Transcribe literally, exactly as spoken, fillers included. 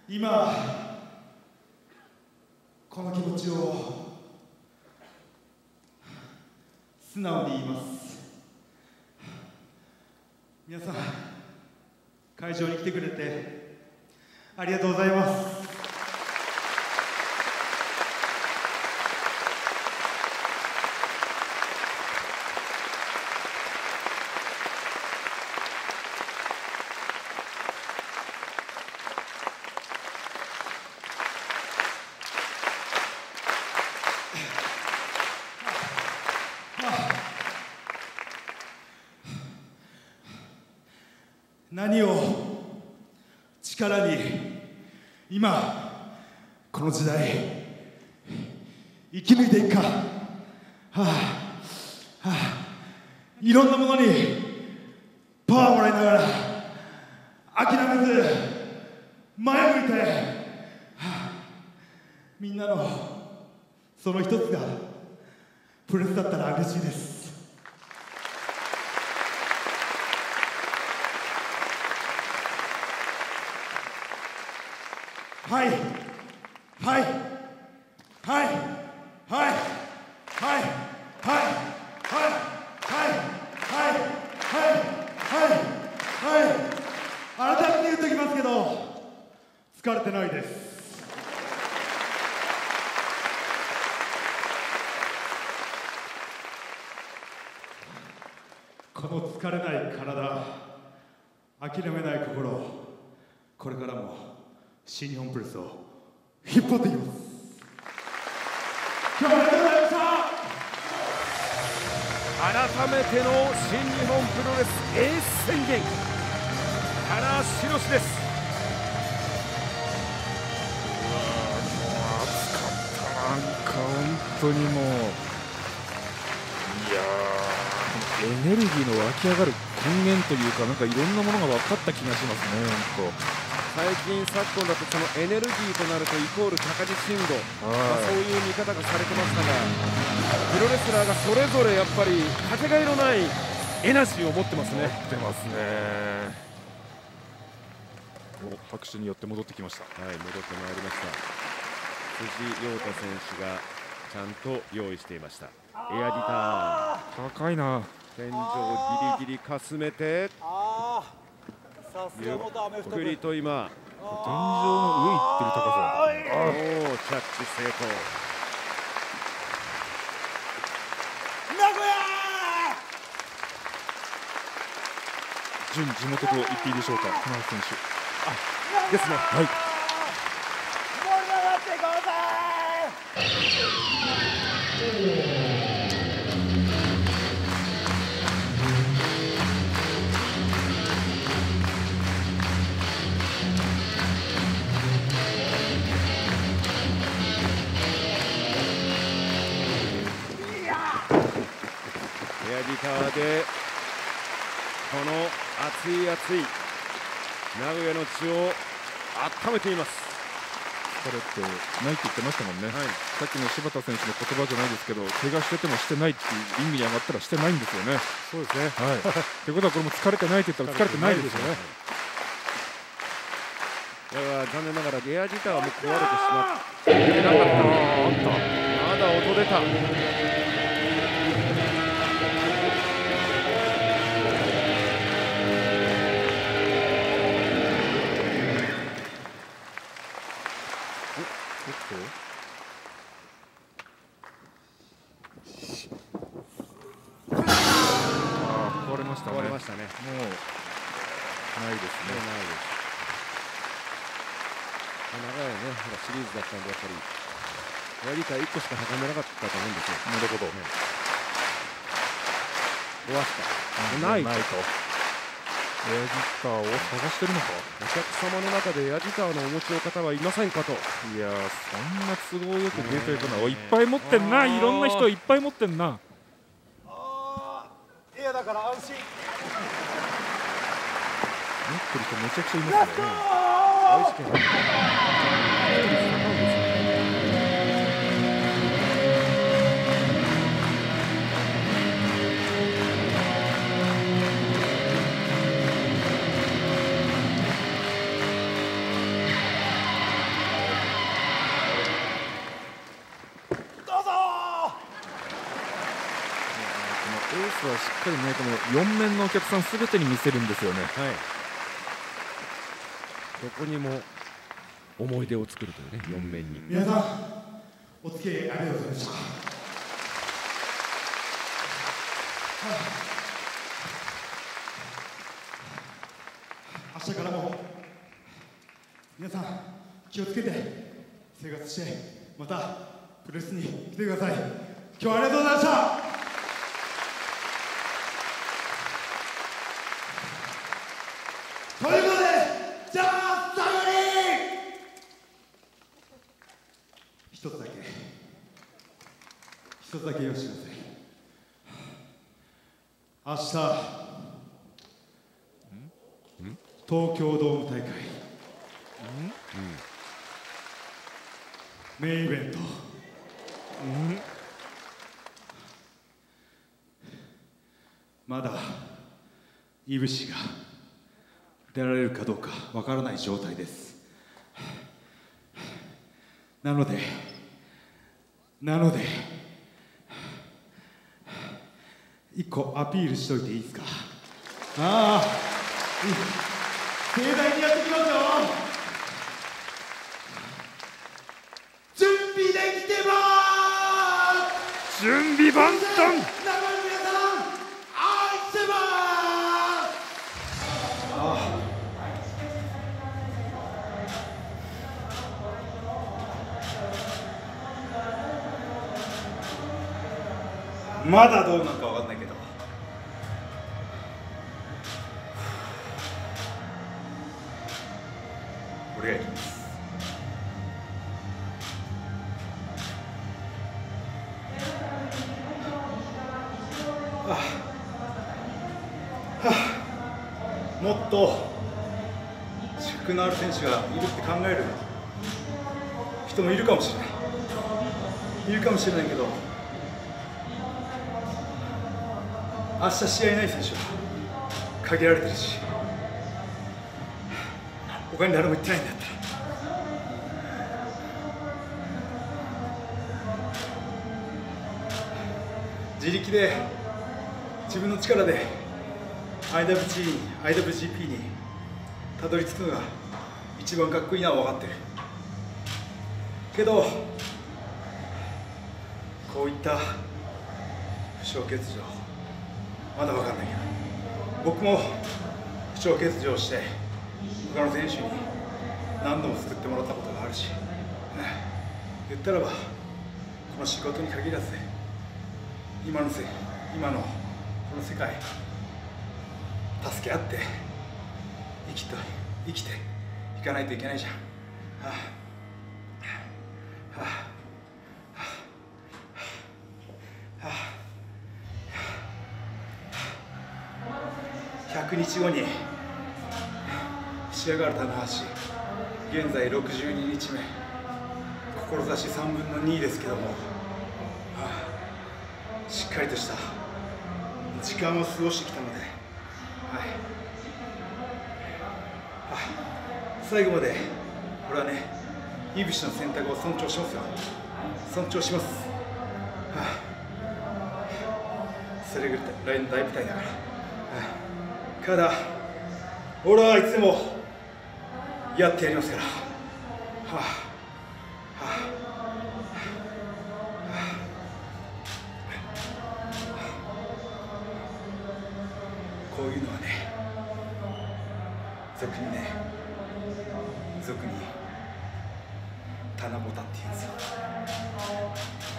今この気持ちを素直に言います。皆さん、会場に来てくれてありがとうございます。何を力に今この時代生き抜いていくか。はあ、はあ、いろんなものにパワーもらいながら諦めず前向いて、はあ、みんなのその一つがプレスだったら嬉しいです。はいはいはいはいはいはいはいはいはいはい改めて言うときますけど、疲れてないです。この疲れない体、諦めない心、これからも新日本プロレスを引っ張っていきます。今日はありがとうございました。 改めての新日本プロレスエース宣言、原宏です。 うわー、もう熱かった。なんか本当にもう、いやー、エネルギーの湧き上がる根源というか、なんかいろんなものが分かった気がしますね。本当最近昨今だとそのエネルギーとなるとイコール高地震度、まあ、そういう見方がされてましたが、プロレスラーがそれぞれやっぱりかけがえのないエナジーを持ってますね。 持ってますね。お、拍手によって戻ってきました。 はい、戻ってまいりました。辻陽太選手がちゃんと用意していました。エアギター高いな。 天井ギリギリかすめて、ゆっくりと今天井の上行ってる高さ。 おお、着地成功。 名古屋準地元と言っていいでしょうか、金橋選手。 あ、ですね。はい。 盛り上がってください。 エアギターでこの熱い熱い名古屋の地を温めています。 疲れてないって言ってましたもんね。 はい、 さっきの柴田選手の言葉じゃないですけど、怪我しててもしてないっていうリングに上がったらしてないんですよね。 そうですね。 はい。ということはこれも疲れてないって言ったら疲れてないですよね。 だから残念ながらエアギターはもう壊れてしまってなかった。あった。まだ音出た。 壊れましたね。 壊れましたね。もうないですね。 ないです。長いね、シリーズだったんでやっぱりエアギターいっこしか運べなかったと思うんですよ。 なるほど。 ね、壊した。ないと。 ないと。エアギターを探してるのか。 お客様の中でエアギターのお持ちの方はいませんかと。 いやー、そんな都合よく出てくるの。いっぱい持ってんな。いろんな人いっぱい持ってんな。 あー、エアだから安心。 持ってる人めちゃくちゃいますね。 愛知県は高いですね。 スはしっかりねこのよん面のお客さんすべてに見せるんですよね。 はい、どこにも思い出を作るというね、よん面に。 皆さんお付き合いありがとうございました。明日からも皆さん気をつけて生活してまたプロレスに来てください。今日はありがとうございました。ということでじゃあ最後に一つだけ一つだけ言わせてください。明日東京ドーム大会メインイベントまだいぶしが出られるかどうかわからない状態です。なのでなので一個アピールしといていいですか。ああ盛大にやってきますよ。準備できてまーす。 準備万端。 生の皆さん愛してまーす。ああまだどうなるかわかんないけど俺が行きます。はあはあ、もっと資格のある選手がいるって考える人もいるかもしれないいるかもしれないけど明日試合ない選手は限られてるし他に誰も言ってないんだったら自力で自分の力で アイダブリュージー、アイダブリュージーピー にたどり着くのが一番かっこいいのは分かってるけどこういった負傷欠場まだ分かんないけど僕も負傷欠場して他の選手に何度も救ってもらったことがあるし言ったらばこの仕事に限らず今のせ今のこの世界助け合って生きと生きていかないといけないじゃん。はあはあはあはあ、ひゃくにちごに仕上がる棚橋現在ろくじゅうににちめ志さんぶんのにですけども、はあ、しっかりとした時間を過ごしてきたので、はいはあ、最後まで俺はねいぶしの選択を尊重しますよ。尊重します、はあ、それぐらいの大舞台だから、はあ、ただ俺はいつでもやってやりますから、はあはあこういうのはね、俗にね、俗に棚ぼたって言うんですよ。